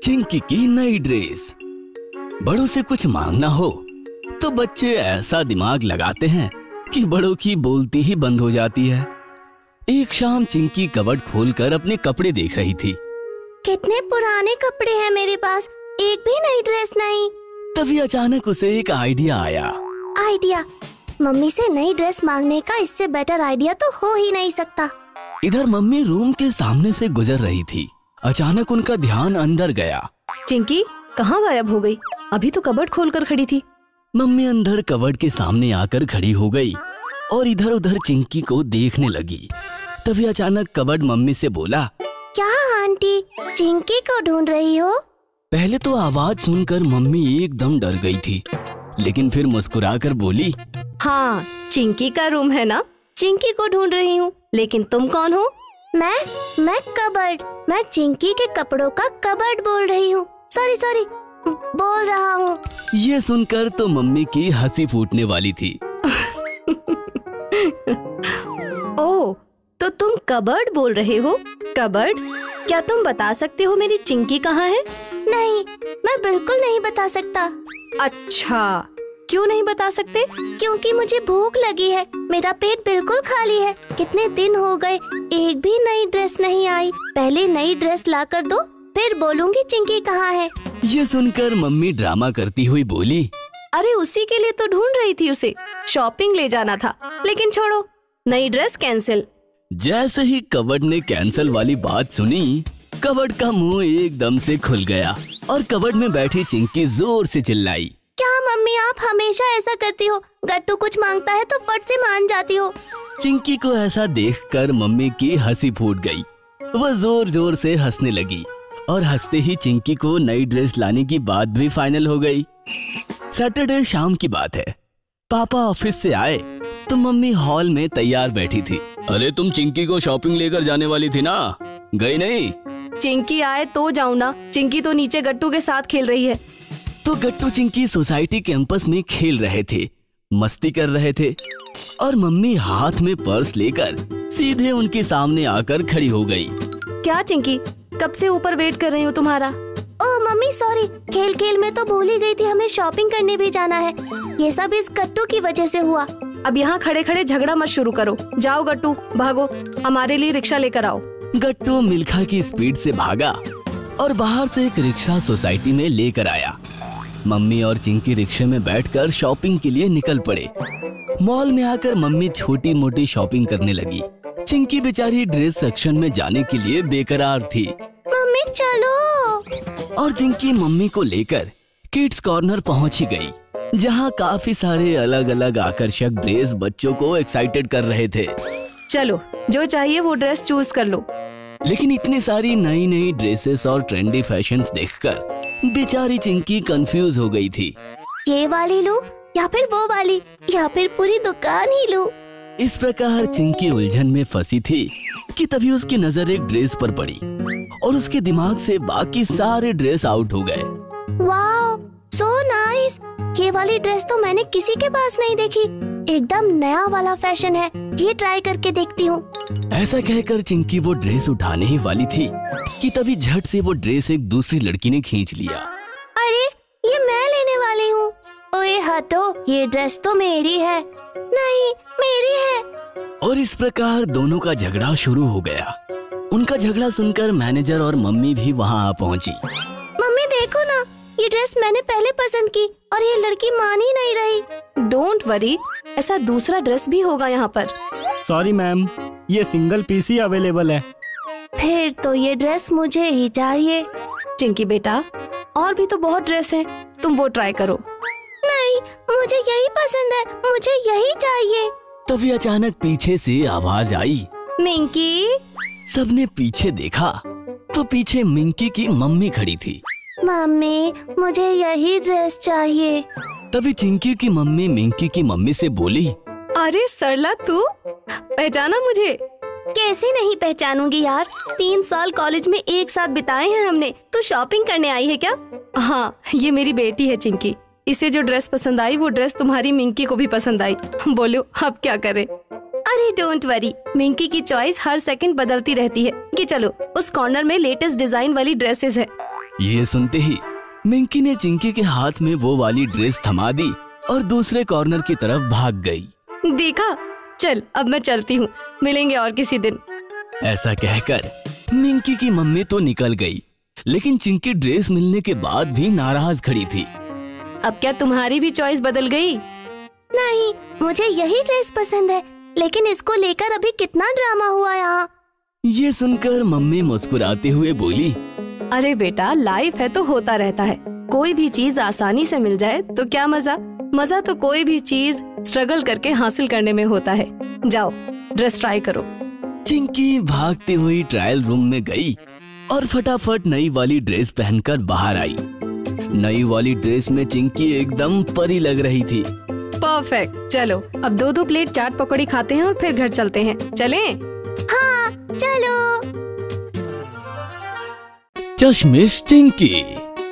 चिंकी की नई ड्रेस। बड़ों से कुछ मांगना हो तो बच्चे ऐसा दिमाग लगाते हैं कि बड़ों की बोलती ही बंद हो जाती है। एक शाम चिंकी कबर्ड खोलकर अपने कपड़े देख रही थी। कितने पुराने कपड़े हैं मेरे पास, एक भी नई ड्रेस नहीं। तभी अचानक उसे एक आइडिया आया। आइडिया? मम्मी से नई ड्रेस मांगने का इससे बेटर आइडिया तो हो ही नहीं सकता। इधर मम्मी रूम के सामने से गुजर रही थी। अचानक उनका ध्यान अंदर गया। चिंकी कहाँ गायब हो गई? अभी तो कबर्ड खोलकर खड़ी थी। मम्मी अंदर कबर्ड के सामने आकर खड़ी हो गई और इधर उधर चिंकी को देखने लगी। तभी अचानक कबर्ड मम्मी से बोला, क्या आंटी, चिंकी को ढूंढ रही हो? पहले तो आवाज सुनकर मम्मी एकदम डर गई थी, लेकिन फिर मुस्कुराकर बोली, हाँ, चिंकी का रूम है ना, चिंकी को ढूंढ रही हूँ। लेकिन तुम कौन हो? मैं कबर्ड, मैं चिंकी के कपड़ों का कबर्ड बोल रही हूँ। सॉरी बोल रहा हूँ। ये सुनकर तो मम्मी की हंसी फूटने वाली थी। ओह, तो तुम कबर्ड बोल रहे हो? कबर्ड, क्या तुम बता सकते हो मेरी चिंकी कहाँ है? नहीं, मैं बिल्कुल नहीं बता सकता। अच्छा, क्यों नहीं बता सकते? क्योंकि मुझे भूख लगी है, मेरा पेट बिल्कुल खाली है। कितने दिन हो गए, एक भी नई ड्रेस नहीं आई। पहले नई ड्रेस ला कर दो, फिर बोलूंगी चिंकी कहाँ है। ये सुनकर मम्मी ड्रामा करती हुई बोली, अरे उसी के लिए तो ढूंढ रही थी उसे, शॉपिंग ले जाना था। लेकिन छोड़ो, नई ड्रेस कैंसिल। जैसे ही कबर्ड ने कैंसिल वाली बात सुनी, कबर्ड का मुंह एकदम से खुल गया और कबर्ड में बैठी चिंकी जोर से चिल्लाई, क्या मम्मी आप हमेशा ऐसा करती हो? गट्टू कुछ मांगता है तो फट से मान जाती हो। चिंकी को ऐसा देखकर मम्मी की हंसी फूट गई। वह जोर जोर से हंसने लगी और हंसते ही चिंकी को नई ड्रेस लाने की बात भी फाइनल हो गई। सैटरडे शाम की बात है। पापा ऑफिस से आए तो मम्मी हॉल में तैयार बैठी थी। अरे तुम चिंकी को शॉपिंग लेकर जाने वाली थी ना, गई नहीं? चिंकी आए तो जाऊं ना, चिंकी तो नीचे गट्टू के साथ खेल रही है। तो गट्टू चिंकी सोसाइटी कैंपस में खेल रहे थे, मस्ती कर रहे थे और मम्मी हाथ में पर्स लेकर सीधे उनके सामने आकर खड़ी हो गई। क्या चिंकी, कब से ऊपर वेट कर रही हूँ तुम्हारा। ओह मम्मी सॉरी, खेल खेल में तो भूल ही गई थी, हमें शॉपिंग करने भी जाना है। ये सब इस गट्टू की वजह से हुआ। अब यहाँ खड़े खड़े झगड़ा मत शुरू करो। जाओ गट्टू, भागो, हमारे लिए रिक्शा लेकर आओ। गट्टू मिल्खा की स्पीड से भागा और बाहर से एक रिक्शा सोसाइटी में लेकर आया। मम्मी और चिंकी रिक्शे में बैठकर शॉपिंग के लिए निकल पड़े। मॉल में आकर मम्मी छोटी मोटी शॉपिंग करने लगी। चिंकी बेचारी ड्रेस सेक्शन में जाने के लिए बेकरार थी। मम्मी चलो। और चिंकी मम्मी को लेकर किड्स कॉर्नर पहुंच ही गई, जहां काफी सारे अलग अलग आकर्षक ड्रेस बच्चों को एक्साइटेड कर रहे थे। चलो, जो चाहिए वो ड्रेस चूज कर लो। लेकिन इतनी सारी नई नई ड्रेसेस और ट्रेंडी फैशंस देखकर बेचारी चिंकी कंफ्यूज हो गई थी। ये वाली लूं या फिर वो वाली, या फिर पूरी दुकान ही लूं? इस प्रकार चिंकी उलझन में फंसी थी कि तभी उसकी नजर एक ड्रेस पर पड़ी और उसके दिमाग से बाकी सारे ड्रेस आउट हो गए। Wow, so nice. ये वाली ड्रेस तो मैंने किसी के पास नहीं देखी, एकदम नया वाला फैशन है, ये ट्राई करके देखती हूँ। ऐसा कहकर चिंकी वो ड्रेस उठाने ही वाली थी कि तभी झट से वो ड्रेस एक दूसरी लड़की ने खींच लिया। अरे ये मैं लेने वाली हूँ। ओए हटो, ये ड्रेस तो मेरी है। नहीं, मेरी है। और इस प्रकार दोनों का झगड़ा शुरू हो गया। उनका झगड़ा सुनकर मैनेजर और मम्मी भी वहाँ आ पहुँची। मम्मी देखो ना, ये ड्रेस मैंने पहले पसंद की और ये लड़की मान ही नहीं रही। डोंट वरी, ऐसा दूसरा ड्रेस भी होगा यहाँ पर। सॉरी मैम, ये सिंगल पीस ही अवेलेबल है। फिर तो ये ड्रेस मुझे ही चाहिए। चिंकी बेटा, और भी तो बहुत ड्रेस हैं, तुम वो ट्राई करो। नहीं, मुझे यही पसंद है, मुझे यही चाहिए। तभी अचानक पीछे से आवाज आई, मिंकी। सबने पीछे देखा तो पीछे मिंकी की मम्मी खड़ी थी। मम्मी, मुझे यही ड्रेस चाहिए। तभी चिंकी की मम्मी मिंकी की मम्मी से बोली, अरे सरला, तू पहचाना मुझे? कैसे नहीं पहचानूंगी यार, 3 साल कॉलेज में एक साथ बिताए हैं हमने। तू शॉपिंग करने आई है क्या? हाँ, ये मेरी बेटी है चिंकी। इसे जो ड्रेस पसंद आई वो ड्रेस तुम्हारी मिंकी को भी पसंद आई। बोलो अब क्या करें? अरे डोंट वरी, मिंकी की चॉइस हर सेकंड बदलती रहती है। कि चलो, उस कॉर्नर में लेटेस्ट डिजाइन वाली ड्रेसेस है। ये सुनते ही मिंकी ने चिंकी के हाथ में वो वाली ड्रेस थमा दी और दूसरे कॉर्नर की तरफ भाग गई। देखा, चल अब मैं चलती हूँ, मिलेंगे और किसी दिन। ऐसा कहकर मिंकी की मम्मी तो निकल गई, लेकिन चिंकी ड्रेस मिलने के बाद भी नाराज खड़ी थी। अब क्या तुम्हारी भी चॉइस बदल गई? नहीं, मुझे यही ड्रेस पसंद है, लेकिन इसको लेकर अभी कितना ड्रामा हुआ यहाँ। ये सुनकर मम्मी मुस्कुराते हुए बोली, अरे बेटा, लाइफ है तो होता रहता है। कोई भी चीज आसानी से मिल जाए तो क्या मजा। मजा तो कोई भी चीज स्ट्रगल करके हासिल करने में होता है। जाओ ड्रेस ट्राई करो। चिंकी भागती हुई ट्रायल रूम में गई और फटाफट नई वाली ड्रेस पहनकर बाहर आई। नई वाली ड्रेस में चिंकी एकदम परी लग रही थी। परफेक्ट। चलो अब 2-2 प्लेट चाट पकौड़ी खाते हैं और फिर घर चलते हैं। चलें? हाँ चलो। चश्मिश चिंकी।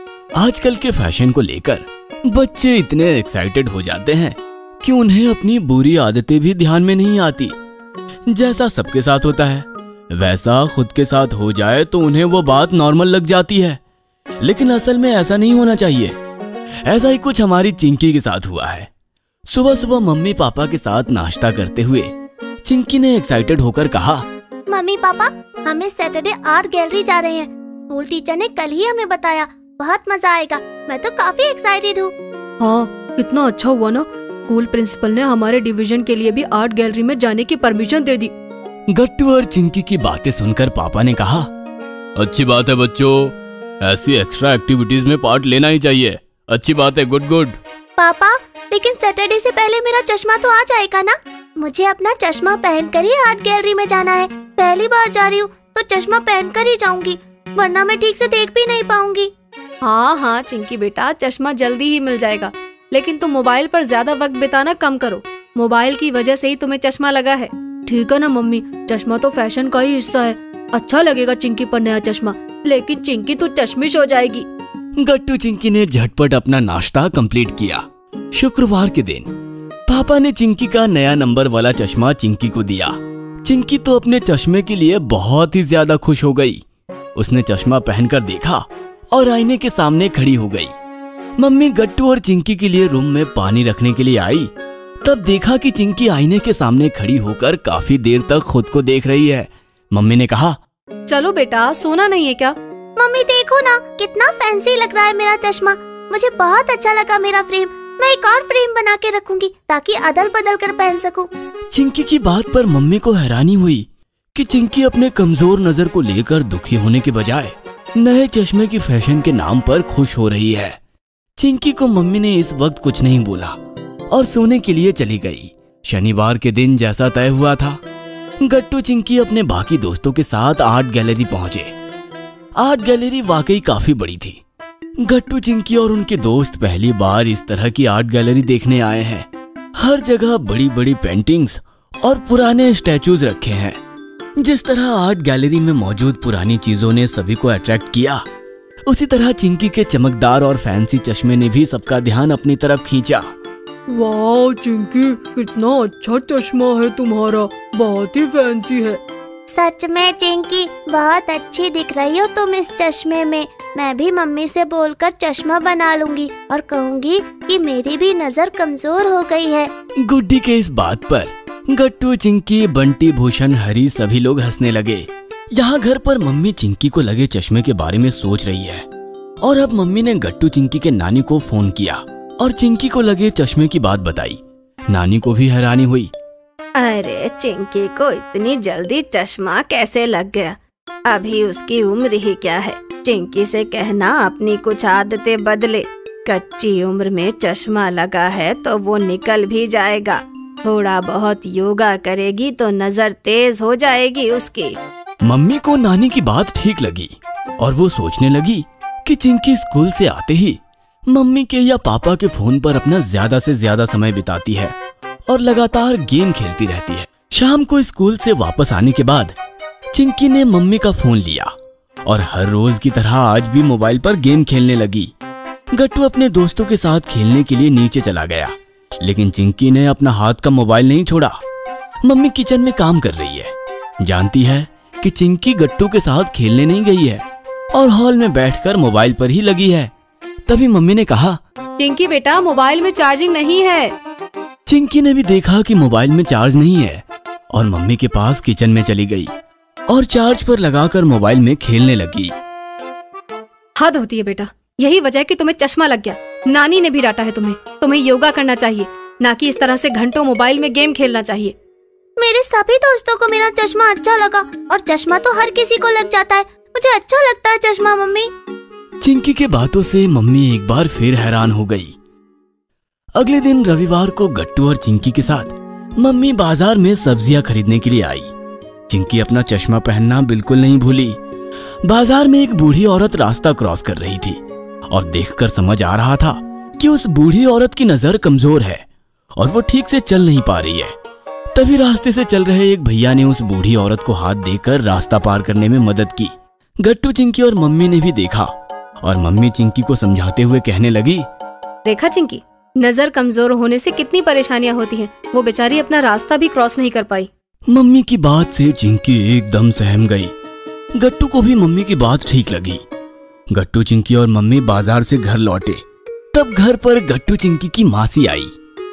आजकल के फैशन को लेकर बच्चे इतने एक्साइटेड हो जाते हैं कि उन्हें अपनी बुरी आदतें भी ध्यान में नहीं आती। जैसा सबके साथ होता है वैसा खुद के साथ हो जाए तो उन्हें वो बात नॉर्मल लग जाती है, लेकिन असल में ऐसा नहीं होना चाहिए। ऐसा ही कुछ हमारी चिंकी के साथ हुआ है। सुबह सुबह मम्मी पापा के साथ नाश्ता करते हुए चिंकी ने एक्साइटेड होकर कहा, मम्मी पापा, हम इस सैटरडे आर्ट गैलरी जा रहे हैं। स्कूल टीचर ने कल ही हमें बताया, बहुत मजा आएगा। मैं तो काफी एक्साइटेड हूँ। हाँ, कितना अच्छा हुआ ना, स्कूल प्रिंसिपल ने हमारे डिवीजन के लिए भी आर्ट गैलरी में जाने की परमिशन दे दी। गट्टू और चिंकी की बातें सुनकर पापा ने कहा, अच्छी बात है बच्चों, ऐसी एक्स्ट्रा एक्टिविटीज में पार्ट लेना ही चाहिए। अच्छी बात है, गुड गुड। पापा, लेकिन सैटरडे से पहले मेरा चश्मा तो आ जाएगा ना? मुझे अपना चश्मा पहनकर ही आर्ट गैलरी में जाना है। पहली बार जा रही हूँ तो चश्मा पहनकर ही जाऊंगी, वरना मैं ठीक से देख भी नहीं पाऊंगी। हाँ हाँ चिंकी बेटा, चश्मा जल्दी ही मिल जाएगा, लेकिन तुम मोबाइल पर ज्यादा वक्त बिताना कम करो। मोबाइल की वजह से ही तुम्हें चश्मा लगा है। ठीक है ना मम्मी, चश्मा तो फैशन का ही हिस्सा है। अच्छा लगेगा चिंकी पर नया चश्मा, लेकिन चिंकी तो चश्मिश हो जाएगी। गट्टू चिंकी ने झटपट अपना नाश्ता कंप्लीट किया। शुक्रवार के दिन पापा ने चिंकी का नया नंबर वाला चश्मा चिंकी को दिया। चिंकी तो अपने चश्मे के लिए बहुत ही ज्यादा खुश हो गई। उसने चश्मा पहनकर देखा और आईने के सामने खड़ी हो गई। मम्मी गट्टू और चिंकी के लिए रूम में पानी रखने के लिए आई, तब देखा कि चिंकी आईने के सामने खड़ी होकर काफी देर तक खुद को देख रही है। मम्मी ने कहा, चलो बेटा, सोना नहीं है क्या? मम्मी देखो ना, कितना फैंसी लग रहा है मेरा चश्मा। मुझे बहुत अच्छा लगा मेरा फ्रेम। मैं एक और फ्रेम बना के रखूंगी ताकि अदल बदल कर पहन सकूं। चिंकी की बात पर मम्मी को हैरानी हुई कि चिंकी अपने कमजोर नजर को लेकर दुखी होने के बजाय नए चश्मे की फैशन के नाम पर खुश हो रही है। चिंकी को मम्मी ने इस वक्त कुछ नहीं बोला और सोने के लिए चली गई। शनिवार के दिन जैसा तय हुआ था, गट्टू चिंकी अपने बाकी दोस्तों के साथ आर्ट गैलरी पहुंचे। आर्ट गैलरी वाकई काफी बड़ी थी। गट्टू चिंकी और उनके दोस्त पहली बार इस तरह की आर्ट गैलरी देखने आए हैं। हर जगह बड़ी बड़ी पेंटिंग्स और पुराने स्टैचूज रखे हैं। जिस तरह आर्ट गैलरी में मौजूद पुरानी चीजों ने सभी को अट्रैक्ट किया, उसी तरह चिंकी के चमकदार और फैंसी चश्मे ने भी सबका ध्यान अपनी तरफ खींचा। वाह चिंकी, कितना अच्छा चश्मा है तुम्हारा, बहुत ही फैंसी है। सच में चिंकी, बहुत अच्छी दिख रही हो तुम इस चश्मे में। मैं भी मम्मी से बोलकर चश्मा बना लूंगी और कहूंगी कि मेरी भी नजर कमजोर हो गई है। गुड्डी के इस बात पर गट्टू चिंकी बंटी भूषण हरी सभी लोग हंसने लगे। यहाँ घर पर मम्मी चिंकी को लगे चश्मे के बारे में सोच रही है और अब मम्मी ने गट्टू चिंकी के नानी को फोन किया और चिंकी को लगे चश्मे की बात बताई। नानी को भी हैरानी हुई। अरे चिंकी को इतनी जल्दी चश्मा कैसे लग गया? अभी उसकी उम्र ही क्या है। चिंकी से कहना अपनी कुछ आदतें बदले। कच्ची उम्र में चश्मा लगा है तो वो निकल भी जाएगा। थोड़ा बहुत योगा करेगी तो नजर तेज हो जाएगी उसकी। मम्मी को नानी की बात ठीक लगी और वो सोचने लगी कि चिंकी स्कूल से आते ही मम्मी के या पापा के फोन पर अपना ज्यादा से ज्यादा समय बिताती है और लगातार गेम खेलती रहती है। शाम को स्कूल से वापस आने के बाद चिंकी ने मम्मी का फोन लिया और हर रोज की तरह आज भी मोबाइल पर गेम खेलने लगी। गट्टू अपने दोस्तों के साथ खेलने के लिए नीचे चला गया, लेकिन चिंकी ने अपना हाथ का मोबाइल नहीं छोड़ा। मम्मी किचन में काम कर रही है। जानती है कि चिंकी गट्टू के साथ खेलने नहीं गई है, और हॉल में बैठकर मोबाइल पर ही लगी है। तभी मम्मी ने कहा, चिंकी बेटा, मोबाइल में चार्जिंग नहीं है। चिंकी ने भी देखा कि मोबाइल में चार्ज नहीं है और मम्मी के पास किचन में चली गई और चार्ज पर लगाकर मोबाइल में खेलने लगी। हद होती है बेटा, यही वजह है कि तुम्हें चश्मा लग गया। नानी ने भी डांटा है तुम्हें योगा करना चाहिए, ना कि इस तरह से घंटों मोबाइल में गेम खेलना चाहिए। मेरे सभी दोस्तों को मेरा चश्मा अच्छा लगा और चश्मा तो हर किसी को लग जाता है। मुझे अच्छा लगता है चश्मा मम्मी। चिंकी के बातों से मम्मी एक बार फिर हैरान हो गई। अगले दिन रविवार को गट्टू और चिंकी के साथ मम्मी बाजार में सब्जियां खरीदने के लिए आई। चिंकी अपना चश्मा पहनना बिल्कुल नहीं भूली। बाजार में एक बूढ़ी औरत रास्ता क्रॉस कर रही थी और देखकर समझ आ रहा था कि उस बूढ़ी औरत की नजर कमजोर है और वो ठीक से चल नहीं पा रही है। तभी रास्ते से चल रहे एक भैया ने उस बूढ़ी औरत को हाथ देकर रास्ता पार करने में मदद की। गट्टू, चिंकी और मम्मी ने भी देखा और मम्मी चिंकी को समझाते हुए कहने लगी, देखा चिंकी, नजर कमजोर होने से कितनी परेशानियां होती हैं। वो बेचारी अपना रास्ता भी क्रॉस नहीं कर पाई। मम्मी की बात से चिंकी एकदम सहम गई। गट्टू को भी मम्मी की बात ठीक लगी। गट्टू, चिंकी और मम्मी बाजार से घर लौटे। तब घर पर गट्टू चिंकी की मासी आई।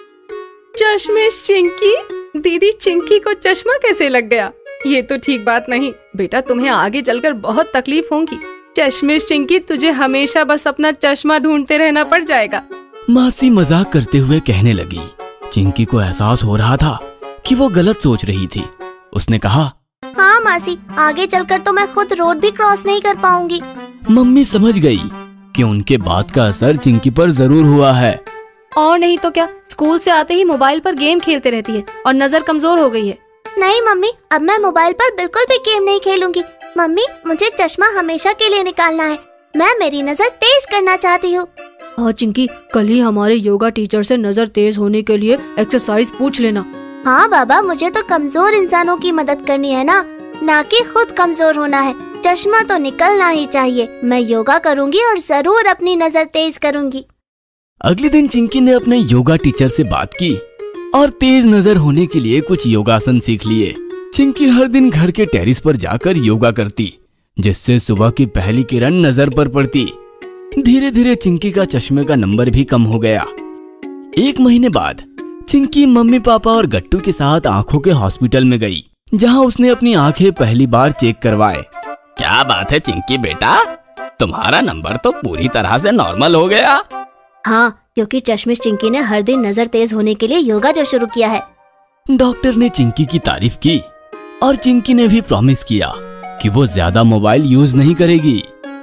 चश्मिश चिंकी, दीदी चिंकी को चश्मा कैसे लग गया? ये तो ठीक बात नहीं बेटा, तुम्हें आगे चलकर बहुत तकलीफ होगी। चश्मिश चिंकी, तुझे हमेशा बस अपना चश्मा ढूंढते रहना पड़ जाएगा। मासी मजाक करते हुए कहने लगी। चिंकी को एहसास हो रहा था कि वो गलत सोच रही थी। उसने कहा, हाँ मासी, आगे चलकर तो मैं खुद रोड भी क्रॉस नहीं कर पाऊंगी। मम्मी समझ गई कि उनके बात का असर चिंकी पर जरूर हुआ है। और नहीं तो क्या, स्कूल से आते ही मोबाइल पर गेम खेलते रहती है और नजर कमजोर हो गई है। नहीं मम्मी, अब मैं मोबाइल पर बिल्कुल भी गेम नहीं खेलूंगी। मम्मी, मुझे चश्मा हमेशा के लिए निकालना है। मैं मेरी नजर तेज करना चाहती हूँ। हाँ चिंकी, कल ही हमारे योगा टीचर से नजर तेज होने के लिए एक्सरसाइज पूछ लेना। हाँ बाबा, मुझे तो कमजोर इंसानों की मदद करनी है ना कि खुद कमजोर होना है। चश्मा तो निकलना ही चाहिए। मैं योगा करूँगी और जरूर अपनी नजर तेज करूँगी। अगले दिन चिंकी ने अपने योगा टीचर से बात की और तेज नजर होने के लिए कुछ योगासन सीख लिए। चिंकी हर दिन घर के टेरिस पर जाकर योगा करती, जिससे सुबह की पहली किरण नजर पर पड़ती। धीरे धीरे चिंकी का चश्मे का नंबर भी कम हो गया। 1 महीने बाद चिंकी मम्मी पापा और गट्टू के साथ आंखों के हॉस्पिटल में गई, जहां उसने अपनी आंखें पहली बार चेक करवाए। क्या बात है चिंकी बेटा, तुम्हारा नंबर तो पूरी तरह से नॉर्मल हो गया। हाँ, क्योंकि चश्मिश चिंकी ने हर दिन नजर तेज होने के लिए योगा जो शुरू किया है। डॉक्टर ने चिंकी की तारीफ की और चिंकी ने भी प्रॉमिस किया कि वो ज्यादा मोबाइल यूज नहीं करेगी।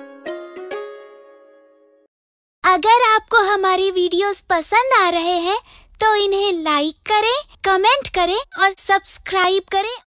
अगर आपको हमारी वीडियोस पसंद आ रहे हैं तो इन्हें लाइक करें, कमेंट करें और सब्सक्राइब करें।